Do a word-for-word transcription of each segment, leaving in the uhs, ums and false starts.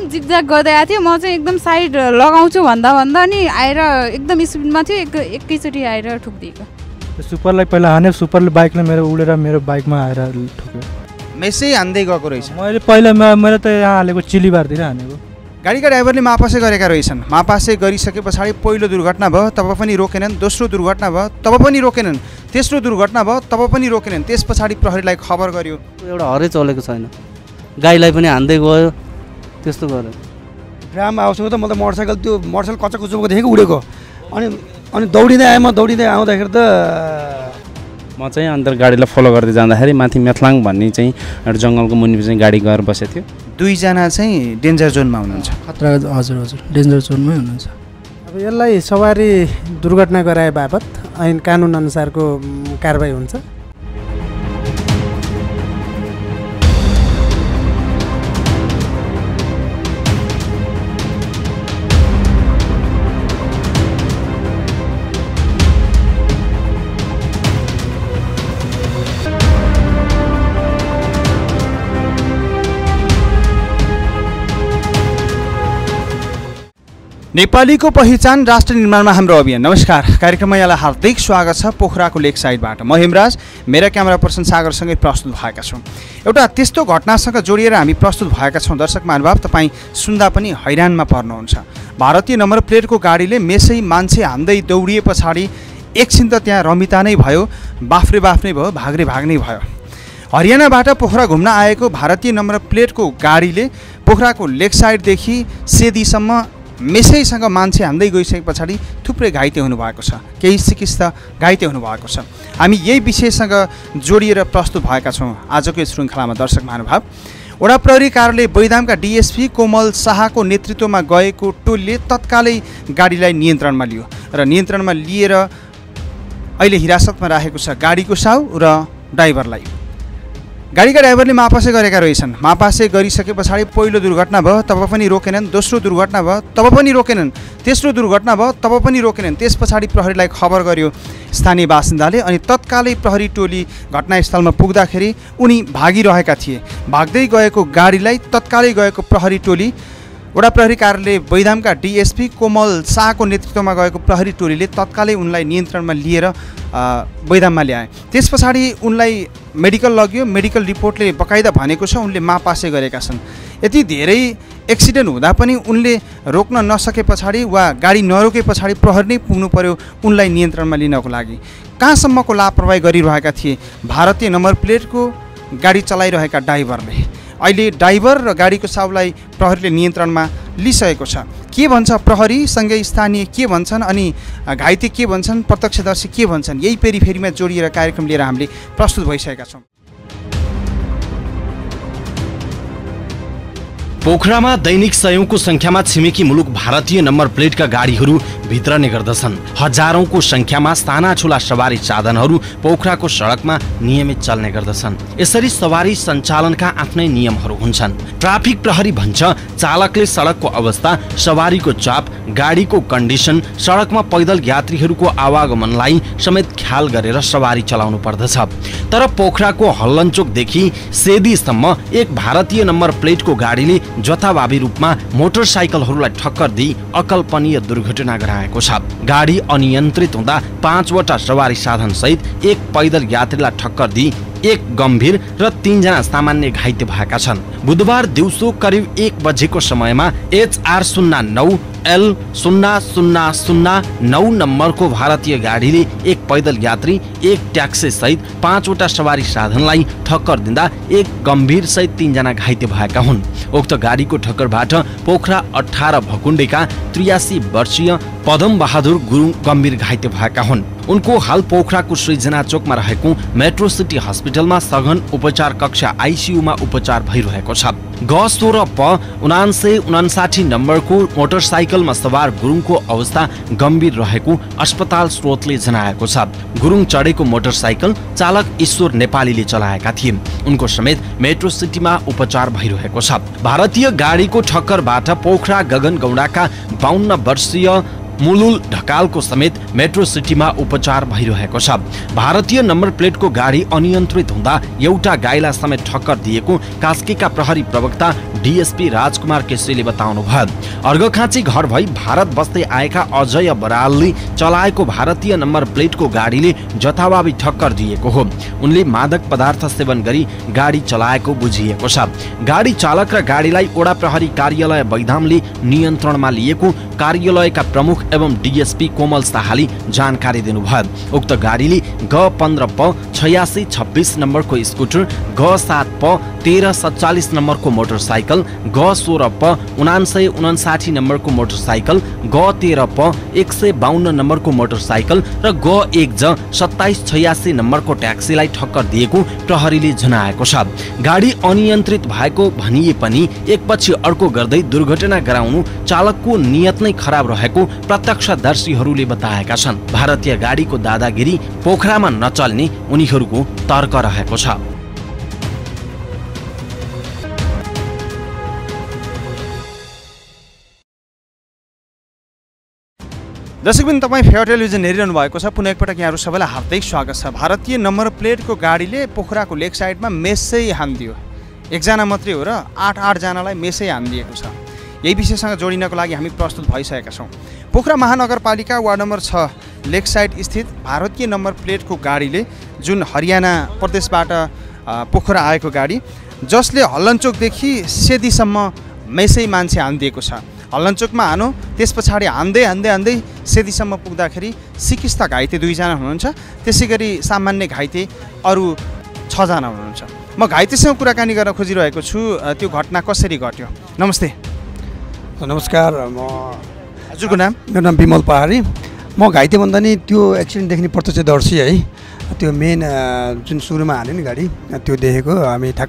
जिगजाग गर्दै आएको थियो, म चाहिँ एकदम साइड लगाउँछु भन्दा भन्दा नि आएर एकदम स्पिडमा थियो, एक एकैचोटि आएर ठुकिदिएको। सुपरलाई पहिला हाने, सुपरले बाइकले मेरो उडेर मेरो बाइकमा आएर ठुक्यो। मेसै हान्दै गएको रहेछ। मैले पहिला मैले त यहाँ हालेको चिलीबारतिर हानेको। गाडीका ड्राइभरले मापासे गरेका रहेछन्। मापासे गरिसके पछाडि पहिलो दुर्घटना भयो, तब पनि रोकेनन्। दोस्रो दुर्घटना भयो, तब पनि रोकेनन्। तेस्रो दुर्घटना भयो, तब पनि रोकेनन्। त्यस पछाडि प्रहरीलाई खबर गर्यो। एउटा हरै चलेको छैन, गाईलाई पनि हान्दै गयो, त्यस्तो गर्यो। ड्राम आउँछ त म त मोटरसाइकल त्यो मोटरसाइकल कच्चा कुचुको देखेको उडेको, अनि अनि दौडिँदै आएँ। म दौडिँदै आउँदाखेरि त म चाहिँ अन्त गाडीलाई फलो गर्दै जाँदाखेरि माथि मेथलाङ भन्ने चाहिँ एउटा जङ्गलको मुनि चाहिँ गाडी गएर बसेको थियो। दुईजना चाहिँ डेन्जर जोनमा हुनुहुन्छ। खतरा, हजुर हजुर डेन्जर जोनमै हुनुहुन्छ। अब यसलाई सवारी दुर्घटना गराए बापत ऐन कानुन अनुसारको कारबाही हुन्छ। नेपालीको पहिचान राष्ट्र निर्माणमा हाम्रो अभियान। नमस्कार, कार्यक्रममा यहाँलाई हार्दिक स्वागत छ पोखराको लेक साइडबाट। म हेमराज, मेरा क्यामेरा पर्सन सागरसँगै प्रस्तुत भएका छौँ। एउटा त्यस्तो घटनासँग जोडिएर हामी प्रस्तुत भएका छौँ। दर्शक महानुभाव, तपाईँ सुन्दा पनि हैरानमा पर्नुहुन्छ। भारतीय नम्बर प्लेटको गाडीले मेसै मान्छे हान्दै दौडिए पछाडि एकछिन त त्यहाँ रमिता नै भयो, बाफ्रे बाफ्ने भयो, भाग्रे भाग्ने भयो। हरियाणाबाट पोखरा घुम्न आएको भारतीय नम्बर प्लेटको गाडीले पोखराको लेक साइडदेखि सेदीसम्म मेसैसँग मान्छे हान्दै गइसके पछाडि थुप्रै घाइते हुनुभएको छ, केही चिकित्सक घाइते हुनुभएको छ। हामी यही विषयसँग जोडिएर प्रस्तुत भएका छौँ आजको यस श्रृङ्खलामा। दर्शक महानुभाव, वडा प्रहरी कार्यालय बैदामका डिएसपी कोमल शाहको नेतृत्वमा गएको टोलीले तत्कालै गाडीलाई नियन्त्रणमा लियो र नियन्त्रणमा लिएर अहिले हिरासतमा राखेको छ गाडीको साउ र ड्राइभरलाई। गाडीका ड्राइभरले मापासे गरेका रहेछन्। मापासे गरिसके पछाडि पहिलो दुर्घटना भयो, तब पनि रोकेनन्। दोस्रो दुर्घटना भयो, तब पनि रोकेनन्। तेस्रो दुर्घटना भयो, तब पनि रोकेनन्। त्यस पछाडि प्रहरीलाई खबर गर्यो स्थानीय बासिन्दाले, अनि तत्कालै प्रहरी टोली घटनास्थलमा पुग्दाखेरि उनी भागिरहेका थिए। भाग्दै गएको गाडीलाई तत्कालै गएको प्रहरी टोली, वडा प्रहरी कार्यालय बैदामका डिएसपी कोमल शाहको नेतृत्वमा गएको प्रहरी टोलीले तत्कालै उनलाई नियन्त्रणमा लिएर बैदाममा ल्याए। त्यस पछाडि उनलाई मेडिकल लग्यो। मेडिकल रिपोर्टले बकाइदा भनेको छ उनले मापासे गरेका छन्। यति धेरै एक्सिडेन्ट हुँदा पनि उनले रोक्न नसके पछाडि वा गाडी नरोके पछाडि प्रहरी नै पुग्नु पर्यो उनलाई नियन्त्रणमा लिनको लागि। कहाँसम्मको लापरवाही गरिरहेका थिए भारतीय नम्बर प्लेटको गाडी चलाइरहेका ड्राइभरले। अहिले ड्राइभर र गाडीको साउलाई प्रहरीले नियन्त्रणमा लिइसकेको छ। के भन्छ प्रहरीसँगै स्थानीय के भन्छन् अनि घाइते के भन्छन्, प्रत्यक्षदर्शी के भन्छन्, यही पेरिफेरीमा जोडिएर कार्यक्रम लिएर हामीले प्रस्तुत भइसकेका छौँ। पोखरामा दैनिक सयौंको संख्यामा छिमेकी मुलुक भारतीय नम्बर प्लेटका गाडीहरू भित्रने गर्दछन्। हजारौंको संख्यामा साना ठुला सवारी साधनहरू पोखराको सडकमा नियमित चल्ने गर्दछन्। यसरी सवारी सञ्चालनका आफ्नै नियमहरू हुन्छन्। ट्राफिक प्रहरी भन्छ चालकले सडकको अवस्था, सवारीको चाप, गाडीको कन्डिसन, सडकमा पैदल यात्रीहरूको आवागमनलाई समेत ख्याल गरेर सवारी चलाउनु पर्दछ। तर पोखराको हल्लनचोकदेखि सेदीसम्म एक भारतीय नम्बर प्लेटको गाडीले जथाभावी रूपमा मोटरसाइकलहरूलाई टक्कर दिई अकल्पनीय दुर्घटना गराएको छ। गाडी अनियन्त्रित हुँदा पाँचवटा सवारी साधन सहित एक पैदल यात्रीलाई टक्कर दिई एक गम्भीर र तीनजना सामान्य घाइते भएका छन्। बुधबार दिउँसो करिब एक बजेको समयमा एचआर शून्य नौ एल शून्य शून्य शून्य नौ नम्बरको भारतीय गाडीले एक पैदल यात्री, एक ट्याक्सी सहित पाँचवटा सवारी साधनलाई ठक्कर दिँदा एक गम्भीर सहित तीनजना घाइते भएका हुन्। उक्त गाडीको ठक्करबाट पोखरा अठार भकुण्डेका त्रियासी वर्षीय पदम बहादुर गुरुङ गम्भीर घाइते भएका हुन्। उनको हाल पोखराको सृजना चोकमा रहेको मेट्रो सिटी हस्पिटलमा सघन उपचार कक्ष आइसियूमा उपचार भइरहेको छ। ग सोह्र प उनान्सय उनासाठी नम्बरको मोटरसाइकलमा सवार गुरुङको अवस्था गम्भीर रहेको अस्पताल स्रोतले जनाएको छ। गुरुङ चढेको मोटरसाइकल चालक ईश्वर नेपालीले चलाएका थिए। उनको समेत मेट्रो सिटीमा उपचार भइरहेको छ। भारतीय गाडीको ठक्करबाट पोखरा गगनगौडाका बाहन्न वर्षीय मुलुल ढकालको समेत मेट्रो सिटीमा उपचार भइरहेको छ। भारतीय नम्बर प्लेटको गाडी अनियन्त्रित हुँदा एउटा गाईलाई समेत ठक्कर दिएको कास्कीका प्रहरी प्रवक्ता डीएसपी राजकुमार केसीले बताउनुभयो। अर्घखाँची घर भई भारत बस्दै आएका अजय बरालले चलाएको भारतीय नम्बर प्लेटको गाडीले जथाभावी ठक्कर दिएको हो। उनले मादक पदार्थ सेवन गरी गाडी चलाएको बुझिएको छ। गाडी चालक र गाडीलाई ओडा प्रहरी कार्यालय बैधामले नियन्त्रणमा लिएको कार्यालयका प्रमुख एवं डीएसपी कोमल शाहले जानकारी दिनुभयो। उक्त गाडीले ग पन्ध्र प छयासी छब्बिस नम्बरको स्कुटर, ग सात प तेह्र सत्तालिस नम्बरको मोटरसाइकल, ग सोह्र प उनान्सय उनासाठी नम्बरको मोटरसाइकल, ग तेह्र प एक सय बाहन्न नम्बरको मोटरसाइकल र ग एक ज सत्ताइस छयासी नम्बरको ट्याक्सीलाई ठक्कर दिएको प्रहरीले जनाएको छ। गाडी अनियन्त्रित भएको भनिए पनि एकपछि अर्को गर्दै दुर्घटना गराउनु चालकको नियत नै खराब रहेको प्रत्यक्षदर्शीहरूले बताएका छन्। भारतीय गाडीको दादागिरी पोखरामा नचल्ने उनीहरूको तर्क रहेको छ। दर्शकबिन तपाईँ फेयर टेलिभिजन हेरिरहनु भएको छ। पुनः एकपटक यहाँहरू सबैलाई हार्दिक स्वागत छ। भारतीय नम्बर प्लेटको गाडीले पोखराको लेक साइडमा मेसै हानिदियो। एकजना मात्रै हो र आठ आठजनालाई मेसै हानिदिएको छ। यही विषयसँग जोडिनको लागि हामी प्रस्तुत भइसकेका छौँ। पोखरा महानगरपालिका वार्ड नम्बर छ लेक साइड स्थित भारतीय नम्बर प्लेटको गाडीले, जुन हरियाणा प्रदेशबाट पोखरा आएको गाडी, जसले हल्लनचोकदेखि सेदीसम्म मेसै मान्छे हानिदिएको छ। हल्लनचोकमा हानो, त्यस पछाडि हान्दै हान्दै हान्दै सेदीसम्म पुग्दाखेरि सिकिस्त घाइते दुईजना हुनुहुन्छ। त्यसै गरी सामान्य घाइते अरू छजना हुनुहुन्छ। म घाइतेसँग कुराकानी गर्न खोजिरहेको छु, त्यो घटना कसरी घट्यो। नमस्ते। नमस्कार, म हजुरको नाम? मेरो नाम विमल पहाडी। म घाइते भन्दा नि त्यो एक्सिडेन्ट देख्ने प्रत्यक्षदर्शी है। त्यो मेन जुन सुरुमा हाल्यो नि गाडी, त्यो देखेको हामी ठ्याक्क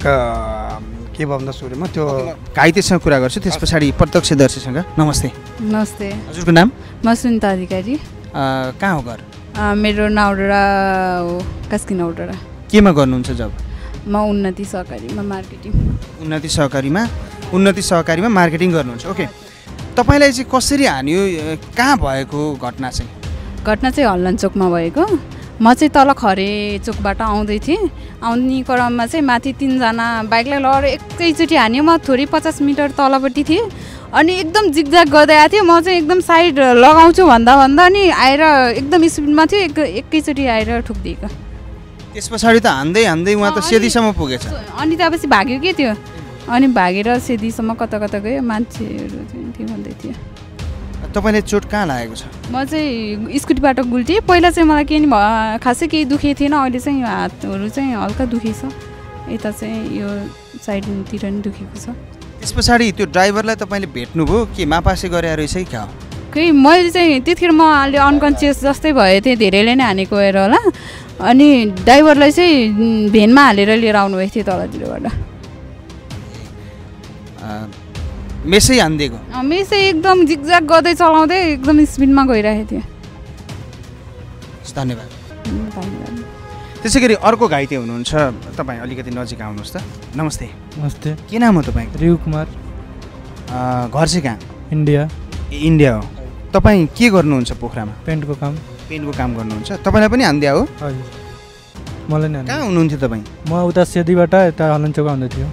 के भयो भन्दा सुरुमा त्यो घाइतेसँग कुरा गर्छु, त्यस पछाडि प्रत्यक्षदर्शीसँग। नमस्ते। नमस्ते। हजुरको नाम? म सुनिता अधिकारी। कहाँ हो घर? मेरो नाउडा हो, कास्की नाउडा। केमा गर्नुहुन्छ जब? म उन्नति सहकारीमा मार्केटिङ। उन्नति सहकारीमा उन्नति सहकारीमा मार्केटिङ गर्नुहुन्छ। ओके, तपाईँलाई चाहिँ कसरी हान्यो, कहाँ भएको घटना चाहिँ? घटना चाहिँ हल्लनचोकमा भएको। म चाहिँ तल खरे चोकबाट आउँदै थिएँ। आउने क्रममा चाहिँ माथि तिनजना बाइकलाई लगेर एकैचोटि हान्यो। म थोरै पचास मिटर तलपट्टि थिएँ अनि एकदम जिगजाग गर्दै आएको थियो। म चाहिँ एकदम साइड लगाउँछु भन्दा भन्दा अनि आएर एकदम स्पिडमा थियो, एक एकैचोटि आएर ठुक्दिएको। त्यस पछाडि त हान्दै हान्दै उहाँ त सेदीसम्म पुगेछ। अनि त्यसपछि भाग्यो के त्यो, अनि भागेर सेदीसम्म कता कता गयो। मान्छेहरू चाहिँ त्यो भन्दै थियो। तपाईँले चोट कहाँ लागेको छ? म चाहिँ स्कुटीबाट गुल्टेँ। पहिला चाहिँ मलाई केही नि खासै केही दुखेको थिएन। अहिले चाहिँ हातहरू चाहिँ हल्का दुखेछ। यता चाहिँ यो साइडतिर नि दुखेको छ। त्यस पछाडि त्यो ड्राइभरलाई तपाईँले भेट्नुभयो कि मापासे गरे रहेछ कि क्या हो? खै मैले चाहिँ त्यतिखेर म अलि अनकन्सियस जस्तै भए थिएँ, धेरैले नै हानेको हेर होला। अनि ड्राइभरलाई चाहिँ भेनमा हालेर लिएर आउनुभएको थियो तलतिरबाट। मेसै हानिदिएको? मेसै एकदम जिगजाग गर्दै चलाउँदै एकदम स्पिडमा गइरहेको थियो। धन्यवाद। धन्यवाद। त्यसै गरी अर्को घाइते हुनुहुन्छ, तपाईँ अलिकति नजिक आउनुहोस् त। नमस्ते। नमस्ते। के नाम हो तपाईँको? रिउ कुमार। घर चाहिँ कहाँ? इन्डिया। इन्डिया हो। तपाईँ के गर्नुहुन्छ पोखरामा? पेन्टको काम। पेन्टको काम गर्नुहुन्छ। तपाईँलाई पनि हानिदिया हो? हजुर, मलाई नै। कहाँ हुनुहुन्थ्यो तपाईँ? म उता सेदीबाट यता हल्लनचोक आउँदै थियो।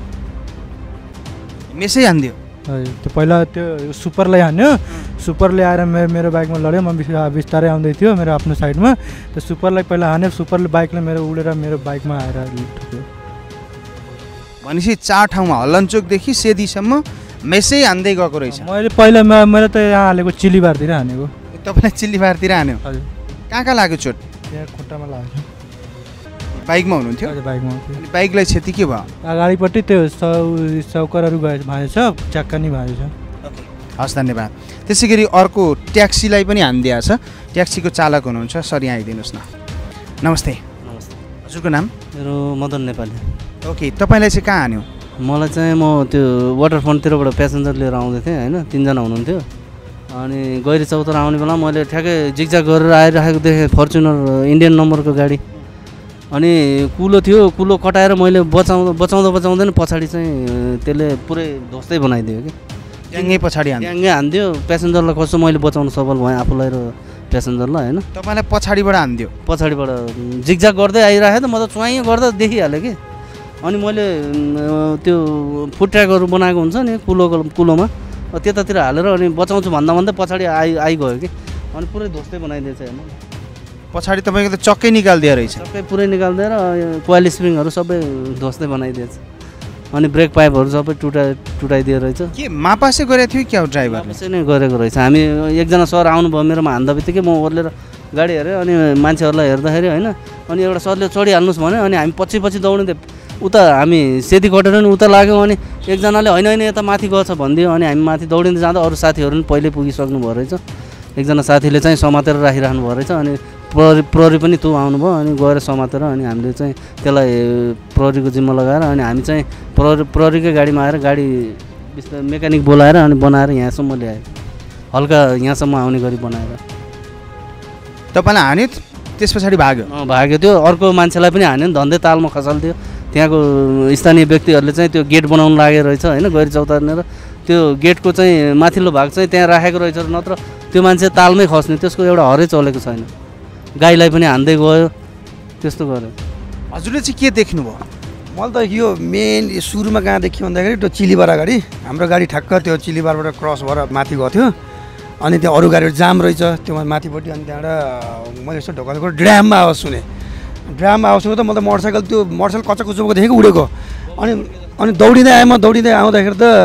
मेसै हानिदियो? हजुर, त्यो पहिला त्यो सुपरलाई हान्यो। सुपरले आएर मेरो मेरो बाइकमा लड्यो। म बिस्तारै आउँदै थियो मेरो आफ्नो साइडमा। त्यो सुपरलाई पहिला हान्यो। सुपरले बाइकले मेरो उडेर मेरो बाइकमा आएर ठुक्यो। भनेपछि चार ठाउँमा हल्लनचोकदेखि सेदीसम्म मेसै हान्दै गएको रहेछ। मैले पहिला मैले त यहाँ हालेको चिल्लीबारतिर हानेको। तपाईँलाई चिल्लीबारतिर हान्यो? हजुर। कहाँ कहाँ लाग्यो चोट? त्यहाँ खुट्टामा लाग्यो। बाइकमा हुनुहुन्थ्यो? हजुर, बाइकमा हुन्थ्यो। अनि बाइकलाई क्षति के भयो? अगाडिपट्टि त्यो सौ सौकरहरू गए भाँचेछ, चक्का नि भाँचेछ। हस्, धन्यवाद। त्यसै गरी अर्को ट्याक्सीलाई पनि हानिदिएको छ। ट्याक्सीको चालक हुनुहुन्छ, सर यहाँ आइदिनुहोस् न। नमस्ते। नमस्ते। हजुरको नाम? मेरो मदन नेपाली। ओके, तपाईँलाई चाहिँ कहाँ हान्यो? मलाई चाहिँ म त्यो वाटरफ्रन्टतिरबाट प्यासेन्जर लिएर आउँदै थिएँ होइन, तिनजना हुनुहुन्थ्यो। अनि गैरी चौतारा आउने बेला मैले ठ्याक्कै जिगजाग गरेर आइरहेको देखेँ फर्चुनर इन्डियन नम्बरको गाडी। अनि कुलो थियो, कुलो कटाएर मैले बचाउँदा बचाउँदा बचाउँदैन पछाडि चाहिँ त्यसले पुरै ध्वस्तै बनाइदियो कि। ट्याङ्गै पछाडि हान्यो ट्याङ्गै हान्दियो प्यासेन्जरलाई कस्तो मैले बचाउन सफल भएँ आफूलाई र प्यासेन्जरलाई होइन तपाईँलाई पछाडिबाट हान्दियो पछाडिबाट जिगजाग गर्दै आइरहेको थियो म त चुवाइँ गर्दा देखिहालेँ कि अनि मैले त्यो फुड ट्र्याकहरू बनाएको हुन्छ नि कुलो कुलोमा त्यतातिर हालेर अनि बचाउँछु भन्दा भन्दै पछाडि आइ आइगयो कि अनि पुरै ध्वस्तै बनाइदिएछ हेर्नु पछाडि तपाईँको त चक्कै निकालिदिएर रहेछ सबै पुरै निकालिदिएर कोइल स्प्रिङहरू सबै ध्वस्तै बनाइदिएछ अनि ब्रेक पाइपहरू सबै टुटा टुटाइदिएर रहेछ के मापासे गरेको थियो क्या ड्राइभर मापासे नै गरेको रहेछ हामी एकजना सर आउनुभयो मेरोमा हान्दा बित्तिकै म ओर्लेर गाडी हेरेँ अनि मान्छेहरूलाई हेर्दाखेरि होइन अनि एउटा सरले चढिहाल्नुहोस् भन्यो अनि हामी पछि पछि दौडिँदै उता हामी सेती कटेर नि उता लाग्यौँ अनि एकजनाले होइन होइन यता माथि गएछ भनिदियो अनि हामी माथि दौडिँदै जाँदा अरू साथीहरू पनि पहिल्यै पुगिसक्नु भयो रहेछ एकजना साथीले चाहिँ समातेर राखिराख्नु भयो रहेछ अनि प्रहरी प्रहरी पनि तँ आउनुभयो अनि गएर समातेर अनि हामीले चाहिँ त्यसलाई प्रहरीको जिम्मा लगाएर अनि हामी चाहिँ प्रहरी प्रहरीकै गाडीमा आएर गाडी बिस्तारै मेकानिक बोलाएर अनि बनाएर यहाँसम्म ल्यायो हल्का यहाँसम्म आउने गरी बनाएर तपाईँलाई हान्यो त्यस पछाडि भाग्यो भाग्यो त्यो अर्को मान्छेलाई पनि हान्यो नि धन्दै तालमा खसाल्थ्यो त्यहाँको स्थानीय व्यक्तिहरूले चाहिँ त्यो गेट बनाउनु लागेको रहेछ होइन गैरी चौतारनेर त्यो गेटको चाहिँ माथिल्लो भाग चाहिँ त्यहाँ राखेको रहेछ नत्र त्यो मान्छे तालमै खस्ने त्यसको एउटा हरै चलेको छैन गाईलाई पनि हान्दै गयो त्यस्तो गर्यो हजुरले चाहिँ के देख्नुभयो मैले त यो मेन सुरुमा कहाँ देख्यो भन्दाखेरि त्यो चिलीबार अगाडि हाम्रो गाडी ठ्याक्क त्यो चिलीबारबाट क्रस भएर माथि गएको थियो अनि त्यहाँ अरू गाडीहरू जाम रहेछ त्यो माथिपट्टि अनि त्यहाँबाट मैले यसो ढोकाको ड्राममा आवाज सुनेँ ड्राममा आवाज सुनेको त मैले त मोटरसाइकल त्यो मोटरसाइकल कच्चा कुचोको देखेको उडेको अनि अनि दौडिँदै आएँ म दौडिँदै आउँदाखेरि त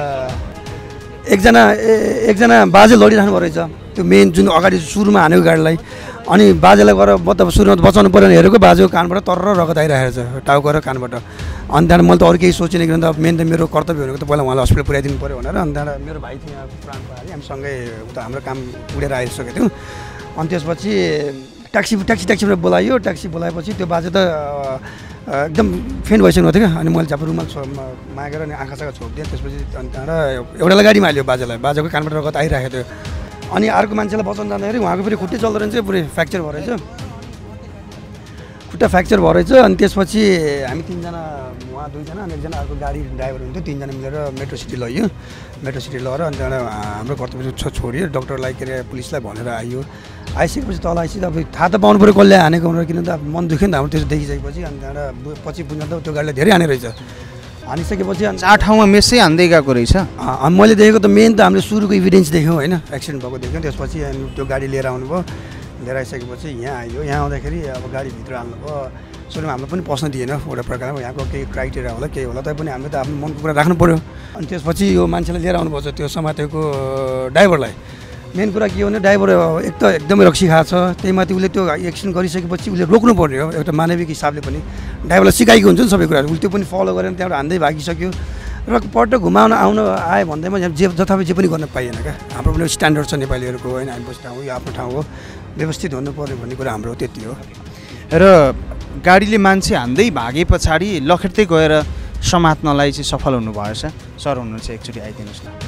एकजना एकजना बाजे लडिरहनु भयो रहेछ त्यो मेन जुन अगाडि सुरुमा हानेको गाडीलाई अनि बाजेलाई गएर मतलब सुरुमा बचाउनु पऱ्यो भने हेरेको बाजेको कानबाट तर रगत आइरहेको छ टाउको र कानबाट अनि त्यहाँबाट मैले त अरू केही सोचिनँ किन त मेन त मेरो कर्तव्य भनेको त पहिला उहाँलाई हस्पिटल पुर्याइदिनु पऱ्यो भनेर अनि त्यहाँबाट मेरो भाइ थियो यहाँ प्राण पारि हामी सँगै उता हाम्रो काम उडेर आइसकेको थियौँ अनि त्यसपछि ट्याक्सी ट्याक्सी ट्याक्सीबाट बोलायो ट्याक्सी बोलाएपछि त्यो बाजे त एकदम फेन्ट भइसक्नु थियो क्या अनि मैले झ्याप रुमाल छो मागेर अनि आँखा साखा छोपिदिएँ त्यसपछि अनि त्यहाँबाट एउटालाई गाडीमा हाल्यो बाजेलाई बाजेको कानबाट रगत आइरहेको थियो अनि अर्को मान्छेलाई बचाउनु जाँदाखेरि उहाँको फेरि खुट्टै चल्दो रहेछ पुरै फ्र्याक्चर भयो रहेछ खुट्टा फ्र्याक्चर भयो रहेछ अनि त्यसपछि हामी तिनजना उहाँ दुईजना अनि एकजना अर्को गाडी ड्राइभर हुन्थ्यो तिनजना मिलेर मेट्रो सिटी लग्यो मेट्रो सिटी लगेर अनि त्यहाँबाट हाम्रो कर्तव्य छ छोडियो डक्टरलाई के अरे पुलिसलाई भनेर आइयो आइसकेपछि तल आइसकेपछि अब थाहा त पाउनु पऱ्यो कसले हानेको भनेर किन त अब मन दुख्यो नि त हाम्रो त्यसो देखिसकेपछि अनि त्यहाँबाट पछि पुग्दा त त्यो गाडीलाई धेरै हाने रहेछ हानिसकेपछि अनि चार ठाउँमा मेसै हान्दै गएको रहेछ मैले देखेको त मेन त हामीले सुरुको इभिडेन्स देख्यौँ होइन एक्सिडेन्ट भएको देख्यौँ त्यसपछि अनि त्यो गाडी लिएर आउनुभयो लिएर आइसकेपछि यहाँ आयो यहाँ आउँदाखेरि अब गाडीभित्र हाल्नुभयो सुरुमा हामीलाई पनि पस्न दिएन एउटा प्रकारमा यहाँको केही क्राइटेरिया होला केही होला तैपनि हामीले त आफ्नो मनको कुरा राख्नु पऱ्यो अनि त्यसपछि यो मान्छेलाई लिएर आउनुपर्छ त्यो समातेको ड्राइभरलाई मेन कुरा के हो भने ड्राइभर एक त एकदमै रक्सी खाएको छ त्यही माथि उसले त्यो एक्सिडेन्ट गरिसकेपछि उसले रोक्नु पर्ने हो एउटा मानविक हिसाबले पनि ड्राइभरलाई सिकाएको हुन्छ नि सबै कुराहरू उसले त्यो पनि फलो गरेर त्यहाँबाट हान्दै भागिसक्यो र पटक घुमाउन आउन आयो भन्दैमा जे जथाभावी जे पनि गर्न पाइएन क्या हाम्रो पनि स्ट्यान्डर्ड छ नेपालीहरूको होइन हामी बस्ने ठाउँ यो आफ्नो ठाउँ हो व्यवस्थित हुनुपर्ने भन्ने कुरा हाम्रो त्यति हो र गाडीले मान्छे हान्दै भागे पछाडि लखेट्दै गएर समात्नलाई चाहिँ सफल हुनुभएछ सर हुनुहुन्छ एकचोटि आइदिनुहोस् न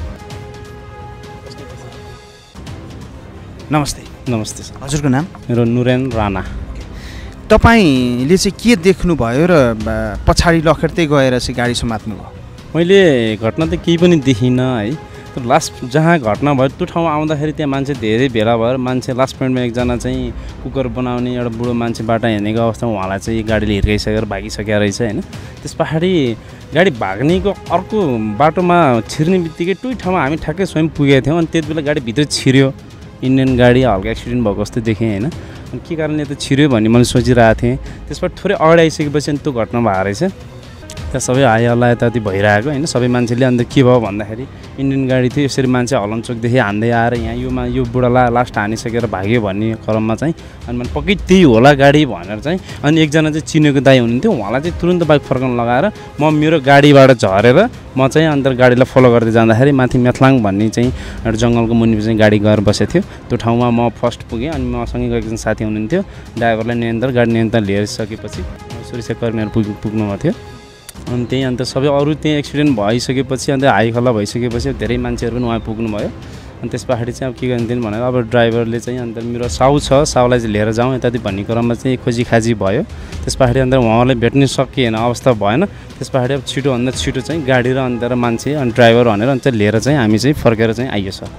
नमस्ते नमस्ते सर हजुरको नाम मेरो नुरेन राणा तपाईँले चाहिँ के देख्नुभयो र पछाडि लखेट्दै गएर चाहिँ गाडी समात्नुभयो मैले घटना त केही पनि देखिनँ है तर लास्ट जहाँ घटना भयो त्यो ठाउँमा आउँदाखेरि त्यहाँ मान्छे धेरै भेला भएर मान्छे लास्ट पोइन्टमा एकजना चाहिँ कुकर बनाउने एउटा बुढो मान्छे बाटो हिँडेको अवस्थामा उहाँलाई चाहिँ गाडीले हिर्काइसकेर भागिसकेको रहेछ होइन त्यस पछाडि गाडी भाग्नेको अर्को बाटोमा छिर्ने बित्तिकै टुई ठाउँमा हामी ठ्याक्कै स्वयं पुगेका थियौँ अनि त्यति बेला गाडी भित्र छिर्यो इन्डियन गाडी हल्का एक्सिडेन्ट भएको जस्तो देखेँ होइन अनि के कारणले त छिर्यो भन्ने मैले सोचिरहेको थिएँ त्यसबाट थोरै अगाडि आइसकेपछि अनि त्यो घटना भएको रहेछ त्यहाँ सबै हाइहल्ला यताति भइरहेको होइन सबै मान्छेले अन्त के भयो भन्दाखेरि इन्डियन गाडी थियो यसरी मान्छे हलनचोकदेखि हान्दै आएर यहाँ योमा यो बुढालाई लास्ट हानिसकेर भाग्यो भन्ने क्रममा चाहिँ अनि मैले पक्कै त्यही होला गाडी भनेर चाहिँ अनि एकजना चाहिँ चिनेको दाइ हुनुहुन्थ्यो उहाँलाई चाहिँ तुरन्त बाइक फर्काउन लगाएर म मेरो गाडीबाट झरेर म चाहिँ अन्त गाडीलाई फलो गर्दै जाँदाखेरि माथि मेथलाङ भन्ने चाहिँ एउटा जङ्गलको मुनि चाहिँ गाडी गएर बसेको थियो त्यो ठाउँमा म फर्स्ट पुगेँ अनि मसँगै एकजना साथी हुनुहुन्थ्यो ड्राइभरलाई नियन्त्रण गाडी नियन्त्रण लिइसकेपछि सुरक्षाकर्मीहरू पुग पुग्नुभएको थियो अनि त्यही अन्त सबै अरू त्यही एक्सिडेन्ट भइसकेपछि अन्त हाइहल्ला भइसकेपछि धेरै मान्छेहरू पनि उहाँ पुग्नुभयो अनि त्यस पछाडि चाहिँ अब के गरिदिनु भनेर अब ड्राइभरले चाहिँ अन्त मेरो साउ छ साउलाई चाहिँ लिएर जाउँ यताति भन्ने क्रममा चाहिँ खोजी खाजी भयो। त्यस पछाडि अन्त उहाँलाई भेट्न सकिएन, अवस्था भएन। त्यस पछाडि अब छिटोभन्दा छिटो चाहिँ गाडी र अन्त मान्छे अनि ड्राइभर भनेर अन्त लिएर चाहिँ हामी चाहिँ फर्केर चाहिँ आइयो सर।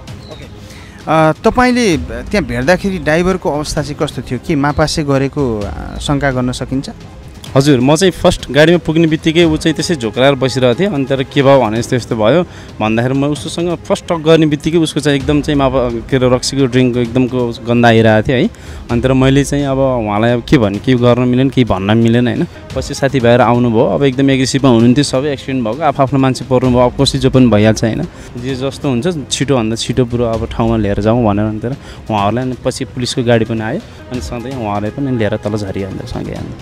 तपाईँले त्यहाँ भेट्दाखेरि ड्राइभरको अवस्था चाहिँ कस्तो थियो? के मापासे गरेको शङ्का गर्न सकिन्छ? हजुर, म चाहिँ फर्स्ट गाडीमा पुग्ने बित्तिकै ऊ चाहिँ त्यसै झोक्राएर बसिरहेको थिएँ। अनि तर के भयो भने यस्तो यस्तो भयो भन्दाखेरि म उसोसँग फर्स्ट टक गर्ने बित्तिकै उसको चाहिँ एकदम चाहिँ मापा के अरे रक्सीको ड्रिङ्कको एकदमको गन्ध आइरहेको थियो है। अनि तर मैले चाहिँ अब उहाँलाई अब के भन्ने के गर्न मिलेन केही भन्न मिलेन होइन। पछि साथीभाइहरू आउनुभयो, अब एकदम एग्रेसिभमा हुनुहुन्थ्यो, सबै एक्सिडेन्ट भएको आफ्नो मान्छे पर्नु भयो, अब कसै जो पनि भइहाल्छ होइन। जे जस्तो हुन्छ छिटोभन्दा छिटो पुरो अब ठाउँमा लिएर जाउँ भनेर अनि तर उहाँहरूलाई अनि पछि पुलिसको गाडी पनि आयो अनि सधैँ उहाँलाई पनि लिएर तल झरिहाल्दा सँगै हाल्नु।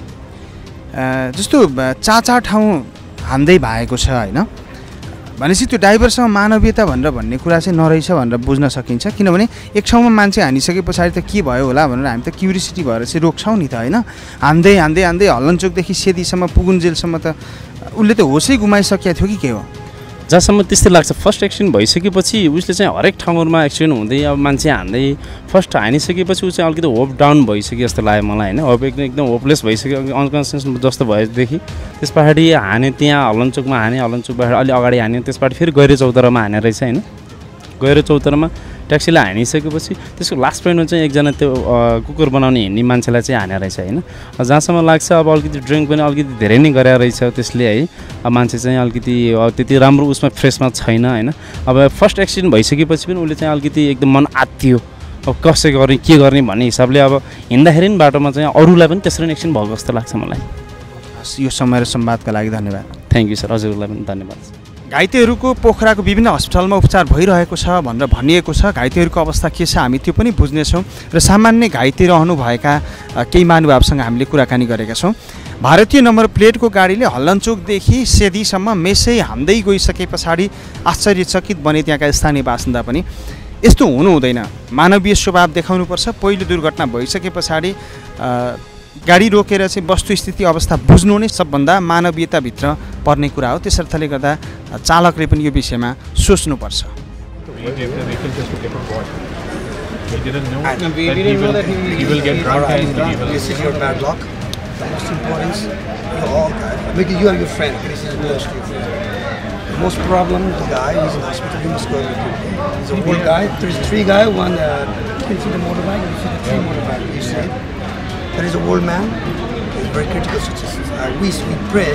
जस्तो चाचा ठाउँ हान्दै भएको छ होइन, भनेपछि त्यो ड्राइभरसँग मानवीयता भनेर भन्ने कुरा चाहिँ नरहेछ भनेर बुझ्न सकिन्छ। किनभने एक ठाउँमा मान्छे हानिसके पछाडि त के भयो होला भनेर हामी त क्युरियोसिटी भएर चाहिँ रोक्छौँ नि त होइन। हान्दै हान्दै हान्दै हल्लनचोकदेखि सेदीसम्म पुगुन्जेलसम्म त उसले त होसै गुमाइसकेको थियो कि के हो? जहाँसम्म त्यस्तै लाग्छ। फर्स्ट एक्सिडेन्ट भइसकेपछि उसले चाहिँ हरेक ठाउँहरूमा एक्सिडेन्ट हुँदै अब मान्छे हान्दै फर्स्ट हानिसकेपछि ऊ चाहिँ अलिकति होप डाउन भइसक्यो जस्तो लाग्यो मलाई होइन। होप एकदम एकदम होपलेस भइसक्यो, अनकन्सियस जस्तो भएदेखि त्यस पछाडि हाने त्यहाँ हल्लनचोकमा हाने, हल्लनचोकबाट अलि अगाडि हाने, त्यस पछाडि फेरि गैरे चौतारामा हाने रहेछ होइन। गैरे चौतारामा ट्याक्सीलाई हानिसकेपछि त्यसको लास्ट पोइन्टमा चाहिँ एकजना त्यो कुकुर बनाउने हिँड्ने मान्छेलाई चाहिँ हाने रहेछ होइन। जहाँसम्म लाग्छ अब अलिकति ड्रिङ्क पनि अलिकति धेरै नै गरेर रहेछ त्यसले है। अब मान्छे चाहिँ अलिकति त्यति राम्रो उसमा फ्रेसमा छैन होइन। अब फर्स्ट एक्सिडेन्ट भइसकेपछि पनि उसले चाहिँ अलिकति एकदम मन आत्तियो, अब कसै गर्ने के गर्ने भन्ने हिसाबले अब हिँड्दाखेरि पनि बाटोमा चाहिँ अरूलाई पनि त्यसरी नै एक्सिडेन्ट भएको जस्तो लाग्छ मलाई। यो समय र संवादका लागि धन्यवाद। थ्याङ्क यू सर, हजुरलाई पनि धन्यवाद। घाइतेहरूको पोखराको विभिन्न अस्पतालमा उपचार भइरहेको छ भनेर भनिएको छ। घाइतेहरूको अवस्था के छ हामी त्यो पनि बुझ्नेछौँ र सामान्य घाइते रहनुभएका केही महानुभावसँग हामीले कुराकानी गरेका छौँ। भारतीय नम्बर प्लेटको गाडीले हल्लनचोकदेखि सेदीसम्म मेसै हान्दै गइसके पछाडि आश्चर्यचकित बने त्यहाँका स्थानीय बासिन्दा पनि। यस्तो हुनु हुँदैन, मानवीय स्वभाव देखाउनुपर्छ। पहिलो दुर्घटना भइसके पछाडि गाडी रोकेर चाहिँ वस्तुस्थिति अवस्था बुझ्नु नै सबभन्दा मानवीयताभित्र पर्ने कुरा हो। त्यसर्थले गर्दा चालकले पनि यो विषयमा सोच्नुपर्छ। Most problem, the guy is in hospital, you must go with him. He's a old guy, there's three guys, one, uh, you can see the motorbike, you see the three motorbike, you see it. There is an old man, he's very critical situation. I wish we pray,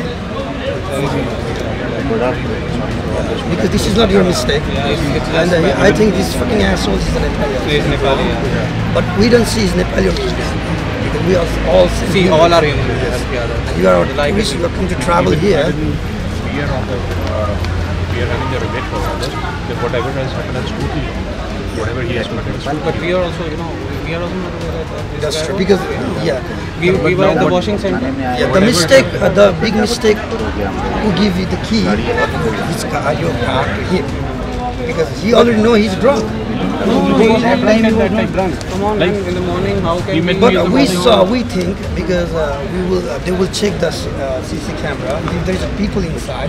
because this is not your mistake. And uh, I think this fucking asshole is a Nepali. But we don't see his Nepali because we are all see all are human. And you are like wish you are coming to travel here. We are on the uh, we are having the rebate for all this. Then whatever has happened is totally wrong. Whatever he has happened. But we are also, you know, we are also not aware that that's true because yeah, we, we were at the washing center. Yeah, the mistake, uh, the big mistake, who give you the key, his car, your car to him, because he already know he's drunk. No, no, he was not drunk. Come on, like in the morning, how can we? But we saw, we think, because uh, we will, uh, they will check the uh, C C camera. If there is people inside,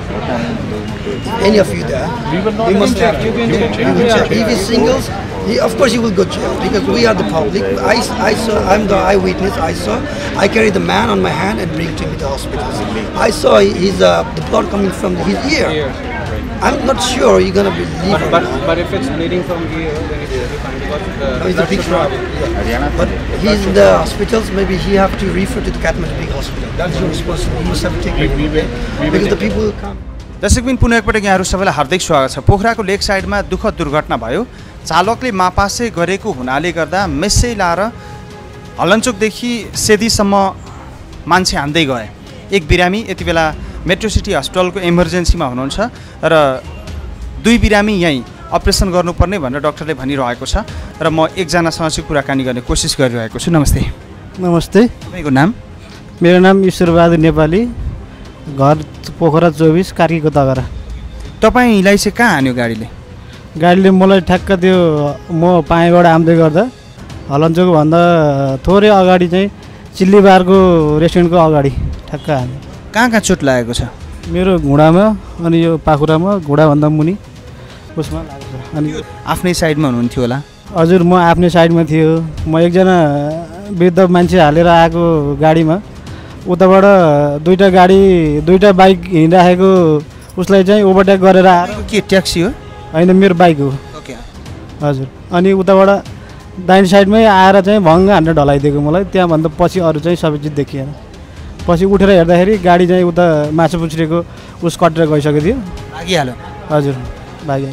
any of you there, we will not we must check. check. You can check. We will check. If he's singles, he, of course he will go jail because we are the public. I, I saw, I'm the eyewitness. I saw, I carried the man on my hand and bring him to the hospital. I saw his uh, the blood coming from his ear. I'm not sure you're gonna believe but, but, but if it's bleeding from here, then it's really fine because the no, it's a big problem. Yeah. But he's in the hospitals, maybe he have to refer to the Kathmandu big hospital. That's your responsibility. You must have to take it because the people will come. दर्शकबिन पुनः एकपटक यहाँहरू सबैलाई हार्दिक स्वागत छ। पोखराको लेक साइडमा दुःखद दुर्घटना भयो। चालकले मापासे गरेको हुनाले गर्दा मेसै लाएर हल्लनचोकदेखि सेदीसम्म मान्छे हान्दै गए। एक बिरामी यति बेला मेट्रो सिटी हस्पिटलको इमर्जेन्सीमा हुनुहुन्छ र दुई बिरामी यहीँ अपरेसन गर्नुपर्ने भनेर डाक्टरले भनिरहेको छ र म एकजनासँग चाहिँ कुराकानी गर्ने कोसिस गरिरहेको छु। नमस्ते। नमस्ते। तपाईँको नाम? मेरो नाम ईश्वरबहादुर नेपाली, घर पोखरा चौबिस, कार्कीको तगरा। तपाईँलाई चाहिँ कहाँ हान्यो गाडीले? गाडीले मलाई ठ्याक्क त्यो म पाएबाट आउँदै गर्दा हल्लनचोकभन्दा थोरै अगाडि चाहिँ चिल्लीबारको रेस्टुरेन्टको अगाडि ठ्याक्क हान्यो। कहाँ कहाँ चोट लागेको छ? मेरो घुँडामा अनि यो पाखुरामा, घुँडाभन्दा मुनि उसमा लागेको छ। अनि आफ्नै साइडमा हुनुहुन्थ्यो होला? हजुर, म आफ्नै साइडमा थियो। म एकजना वृद्ध मान्छे हालेर आएको गाडीमा उताबाट दुईवटा गाडी दुईवटा बाइक हिँडिराखेको उसलाई चाहिँ ओभरटेक गरेर आएर के ट्याक्सी हो? होइन, मेरो बाइक हो। ओके हजुर, अनि उताबाट दाहिने साइडमै आएर चाहिँ भङ्ग हानेर ढलाइदिएको मलाई। त्यहाँभन्दा पछि अरू चाहिँ सबै चिज देखिएन। पछि उठेर हेर्दाखेरि गाडी चाहिँ उता मासु पुछ्रेको उस कटेर गइसकेको थियो। भागिहाल्यो? हजुर, भागे।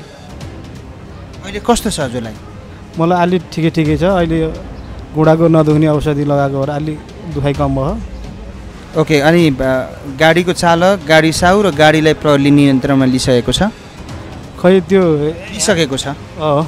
अहिले कस्तो छ हजुरलाई? मलाई अलि ठिकै ठिकै छ। अहिले घुँडाको नदुख्ने औषधि लगाएको भएर अलि दुखाइ कम भयो। ओके, अनि गाडीको चालक, गाडी साउ र गाडीलाई प्रहरीले नियन्त्रणमा लिइसकेको छ? खै त्यो लिइसकेको छ? अँ,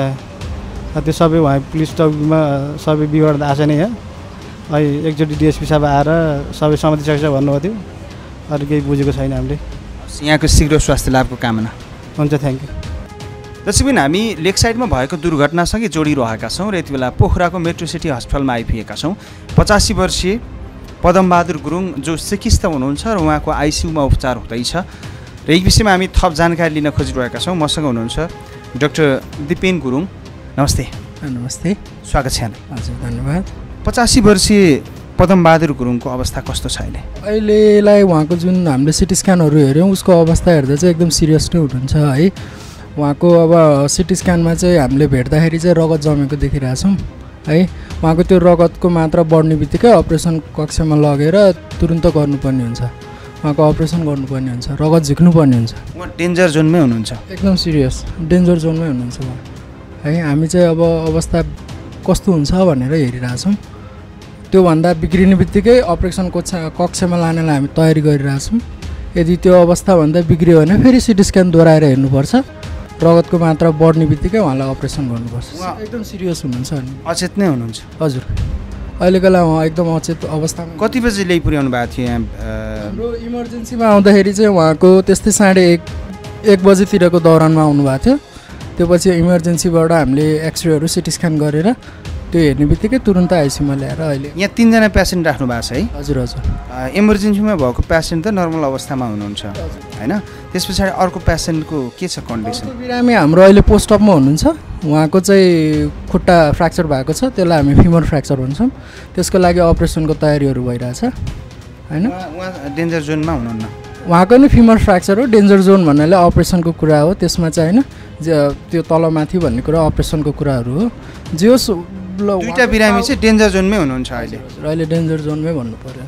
त्यो सबै उहाँ पुलिस चौकीमा सबै विवरण आएको नै यहाँ। अहिले एकचोटि डिएसपी साहब आएर सबै समातिसकेको छ भन्नुभएको थियो। अरू केही बुझेको छैन हामीले। यहाँको शीघ्र स्वास्थ्य लाभको कामना। हुन्छ, थ्याङ्क यू। त्यसैबिन हामी लेक साइडमा भएको दुर्घटनासँगै जोडिरहेका छौँ र यति बेला पोखराको मेट्रो सिटी हस्पिटलमा आइपुगेका छौँ। पचासी वर्षीय पदमबहादुर गुरुङ जो चिकित्सक हुनुहुन्छ र उहाँको आइसियुमा उपचार हुँदैछ र यस विषयमा हामी थप जानकारी लिन खोजिरहेका छौँ। मसँग हुनुहुन्छ डाक्टर दिपेन गुरुङ। नमस्ते। नमस्ते, स्वागत छ। हजुर, धन्यवाद। पचासी वर्षीय पदमबहादुर गुरुङको अवस्था कस्तो छ अहिले? अहिलेलाई उहाँको जुन हामीले सिटी स्क्यानहरू हेऱ्यौँ उसको अवस्था हेर्दा चाहिँ एकदम सिरियस नै हुनुहुन्छ है। उहाँको अब सिटी स्क्यानमा चाहिँ हामीले भेट्दाखेरि चाहिँ रगत जमेको देखिरहेछौँ है। उहाँको त्यो रगतको मात्रा बढ्ने बित्तिकै अपरेसन कक्षमा लगेर तुरुन्त गर्नुपर्ने हुन्छ। उहाँको अपरेसन गर्नुपर्ने हुन्छ, रगत झिक्नुपर्ने हुन्छ। उहाँ डेन्जर जोनमै हुनुहुन्छ? एकदम सिरियस डेन्जर जोनमै हुनुहुन्छ उहाँ है। हामी चाहिँ अब अवस्था कस्तो हुन्छ भनेर हेरिरहेछौँ। त्योभन्दा बिग्रिने बित्तिकै अपरेसन कक्षा कक्षमा लानेलाई हामी तयारी गरिरहेछौँ। यदि त्यो अवस्थाभन्दा बिग्रियो भने फेरि सिटी स्क्यान दोहोऱ्याएर हेर्नुपर्छ। रगतको मात्रा बढ्ने बित्तिकै उहाँलाई अपरेसन गर्नुपर्छ। एकदम सिरियस हुनुहुन्छ। अचेत नै हुनुहुन्छ? हजुर, अहिलेको लागि उहाँ एकदम अचेत अवस्थामा। कति बजी ल्याइ पुर्याउनु भएको थियो यहाँ? हाम्रो इमर्जेन्सीमा आउँदाखेरि चाहिँ उहाँको त्यस्तै साढे एक एक बजीतिरको दौरानमा आउनुभएको थियो। त्यो पछि इमर्जेन्सीबाट हामीले एक्सरेहरू सिटी स्क्यान गरेर त्यो हेर्ने बित्तिकै तुरुन्त आइसियुमा ल्याएर अहिले यहाँ तिनजना पेसेन्ट राख्नु भएको छ है? हजुर हजुर। इमर्जेन्सीमा भएको पेसेन्ट त नर्मल अवस्थामा हुनुहुन्छ होइन? त्यस पछाडि अर्को पेसेन्टको के छ कन्डिसन? बिरामी हाम्रो अहिले पोस्टअपमा हुनुहुन्छ। उहाँको चाहिँ खुट्टा फ्र्याक्चर भएको छ, त्यसलाई हामी फिमर फ्र्याक्चर भन्छौँ। त्यसको लागि अपरेसनको तयारीहरू भइरहेछ होइन। उहाँ डेन्जर जोनमा हुनुहुन्न? उहाँको नि फिमर फ्र्याक्चर हो। डेन्जर जोन भन्नाले अपरेसनको कुरा हो। त्यसमा चाहिँ होइन त्यो तलमाथि भन्ने कुरा अपरेसनको कुराहरू हो। जे होस्, दुईवटा बिरामी चाहिँ डेन्जर जोनमै हुनुहुन्छ अहिले? अहिले डेन्जर जोनमै भन्नु पर्यो।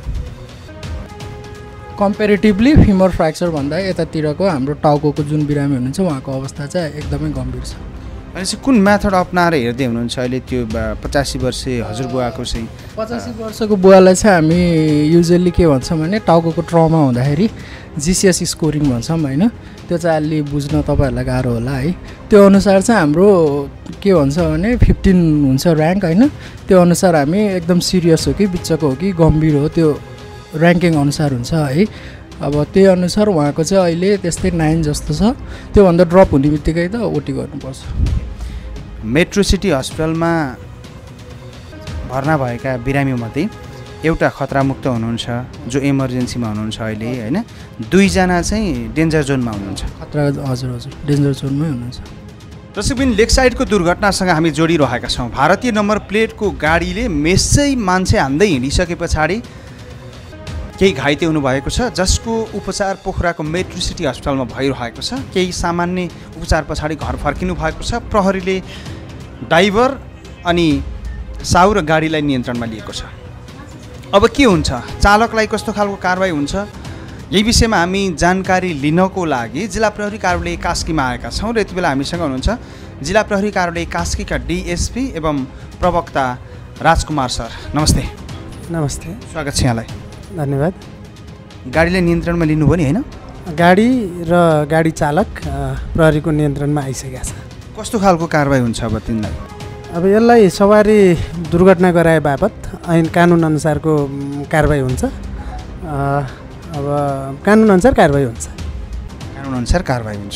कम्पेरिटिभली फिमर फ्र्याक्चर भन्दा यतातिरको हाम्रो टाउको जुन बिरामी हुनुहुन्छ उहाँको अवस्था चाहिँ एकदमै गम्भीर छ। भनेपछि कुन मेथड अप्नाएर हेर्दै हुनुहुन्छ अहिले त्यो पचासी वर्षीय हजुरबुवाको चाहिँ? पचासी वर्षको बुवालाई चाहिँ हामी युजली के भन्छौँ भने टाउको ट्रमा हुँदाखेरि जिसिएस स्कोरिङ भन्छौँ होइन। त्यो चाहिँ अलि बुझ्न तपाईँहरूलाई गाह्रो होला है। त्यो अनुसार चाहिँ हाम्रो के भन्छ भने फिफ्टिन हुन्छ ऱ्याङ्क होइन। त्यो अनुसार हामी एकदम सिरियस हो कि बिचको हो कि गम्भीर हो त्यो ऱ्याङ्किङ अनुसार हुन्छ है। अब त्यही अनुसार उहाँको चाहिँ अहिले त्यस्तै नाइन जस्तो छ। त्योभन्दा ड्रप हुने बित्तिकै त ओटी गर्नुपर्छ। मेट्रो सिटी हस्पिटलमा भर्ना भएका बिरामीमध्ये एउटा खतरामुक्त हुनुहुन्छ जो इमर्जेन्सीमा हुनुहुन्छ अहिले होइन। दुईजना चाहिँ डेन्जर जोनमा हुनुहुन्छ? खतरा हजुर हजुर डेन्जर जोनमै हुनुहुन्छ। त्यसैबिन लेक साइडको दुर्घटनासँग हामी जोडिरहेका छौँ। भारतीय नम्बर प्लेटको गाडीले मेसै मान्छे हान्दै हिँडिसके पछाडि केही घाइते हुनुभएको छ जसको उपचार पोखराको मेट्रो सिटी हस्पिटलमा भइरहेको छ। केही सामान्य उपचार पछाडि घर फर्किनु भएको छ। प्रहरीले ड्राइभर अनि साउ र गाडीलाई नियन्त्रणमा लिएको छ। अब के हुन्छ, चालकलाई कस्तो खालको कारवाही हुन्छ, यही विषयमा हामी जानकारी लिनको लागि जिल्ला प्रहरी कार्यालय कास्कीमा आएका छौँ र यति बेला हामीसँग हुनुहुन्छ जिल्ला प्रहरी कार्यालय कास्कीका डिएसपी एवं प्रवक्ता राजकुमार सर। नमस्ते। नमस्ते, स्वागत छ यहाँलाई। धन्यवाद। गाडीलाई नियन्त्रणमा लिनुभयो नि होइन? गाडी र गाडी चालक प्रहरीको नियन्त्रणमा आइसकेका छ। कस्तो खालको कारवाही हुन्छ अब तिनलाई? अब यसलाई सवारी दुर्घटना गराए बापत ऐन कानुन अनुसारको कारवाही हुन्छ। अब कानुन अनुसार कारवाही हुन्छ। कानुन अनुसार कारवाही हुन्छ।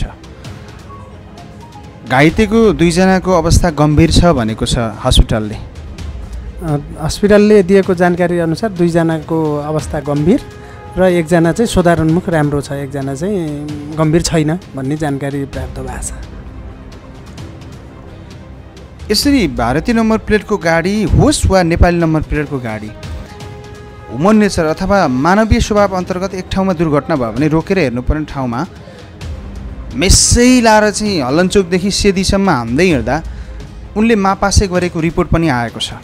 घाइतेको दुईजनाको अवस्था गम्भीर छ भनेको छ हस्पिटलले। हस्पिटलले दिएको जानकारी अनुसार दुईजनाको अवस्था गम्भीर र एकजना चाहिँ सुधारोन्मुख राम्रो छ, एकजना चाहिँ गम्भीर छैन भन्ने जानकारी प्राप्त भएको छ। यसरी भारतीय नम्बर प्लेटको गाडी होस् वा नेपाली नम्बर प्लेटको गाडी ह्युमन नेचर अथवा मानवीय स्वभाव अन्तर्गत एक ठाउँमा दुर्घटना भयो भने रोकेर हेर्नुपर्ने ठाउँमा मेसै लाएर चाहिँ हलनचोकदेखि सेदीसम्म हान्दै हिँड्दा उनले मापासे गरेको रिपोर्ट पनि आएको छ।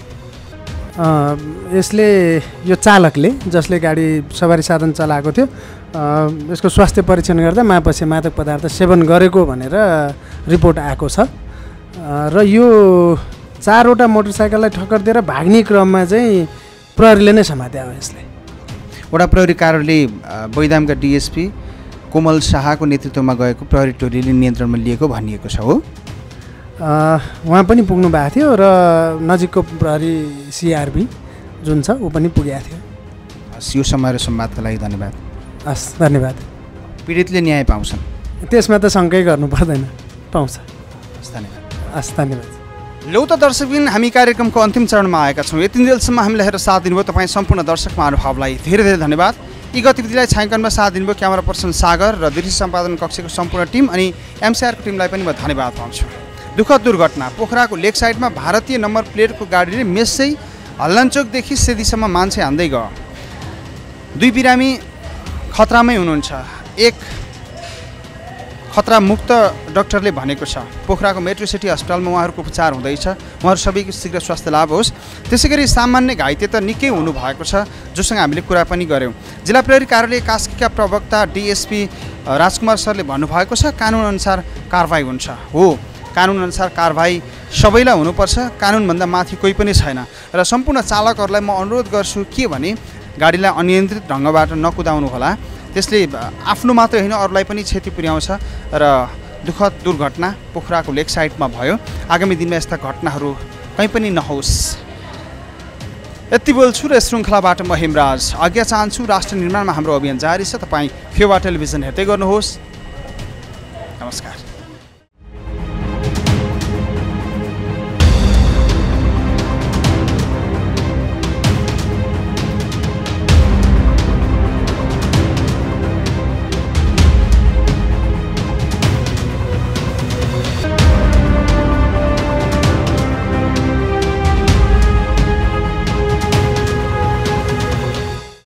यसले यो चालकले जसले गाडी सवारी साधन चलाएको थियो यसको स्वास्थ्य परीक्षण गर्दा मापासे मादक पदार्थ सेवन गरेको भनेर रिपोर्ट आएको छ र यो चारवटा मोटरसाइकललाई ठक्कर दिएर भाग्ने क्रममा चाहिँ प्रहरीले नै समात्यो हो। यसले वडा प्रहरी कार्यालय बैदामका डिएसपी कोमल शाहको नेतृत्वमा गएको प्रहरी टोलीले नियन्त्रणमा लिएको भनिएको छ हो। उहाँ पनि पुग्नु भएको थियो र नजिकको प्रहरी सिआरबी जुन छ ऊ पनि पुगेको थियो। हस्, यो समय र संवादका लागि धन्यवाद। हस्, धन्यवाद। पीडितले न्याय पाउँछन् त्यसमा त शङ्कै गर्नु पर्दैन, पाउँछ। हस्, धन्यवाद। हस्, धन्यवाद। लौ त दर्शकबिन, हामी कार्यक्रमको अन्तिम चरणमा आएका छौँ। यति जेलसम्म हामीलाई हेरेर साथ दिनुभयो तपाईँ सम्पूर्ण दर्शक महानुभावलाई धेरै धेरै धन्यवाद। यी गतिविधिलाई छायाङ्कनमा साथ दिनुभयो क्यामेरा पर्सन सागर र दृश्य सम्पादन कक्षको सम्पूर्ण टिम अनि एमसिआरको टिमलाई पनि म धन्यवाद पाउँछु। दुःखद दुर्घटना, पोखराको लेक साइडमा भारतीय नम्बर प्लेटको गाडीले मेसै हल्लनचोकदेखि सेदीसम्म मान्छे हान्दै गयो। दुई बिरामी खतरामै हुनुहुन्छ। एक खतरा मुक्त डाक्टरले भनेको छ पोखराको मेट्रो सिटी अस्पतालमा उहाँहरूको उपचार हुँदैछ, उहाँहरू सबैको शीघ्र स्वास्थ्य लाभ होस्। त्यसै गरी सामान्य घाइते त निकै हुनुभएको छ जोसँग हामीले कुरा पनि गऱ्यौँ। जिल्ला प्रहरी कार्यालय कास्कीका प्रवक्ता डिएसपी राजकुमार सरले भन्नुभएको छ कानुनअनुसार कारबाही हुन्छ। हो, कानुनअनुसार कारबाही सबैलाई हुनुपर्छ, कानुनभन्दा माथि कोही पनि छैन। र सम्पूर्ण चालकहरूलाई म अनुरोध गर्छु के भने गाडीलाई अनियन्त्रित ढङ्गबाट नकुदाउनु होला, त्यसले आफ्नो मात्र होइन अरूलाई पनि क्षति पुर्याउँछ र दुःखद दुर्घटना पोखराको लेक साइडमा भयो। आगामी दिनमा यस्ता घटनाहरू कहीँ पनि नहोस् यति बोल्छु र श्रृङ्खलाबाट म हेमराज आज्ञा चाहन्छु। राष्ट्र निर्माणमा हाम्रो अभियान जारी छ। तपाईँ फेवा टेलिभिजन हेर्दै गर्नुहोस्।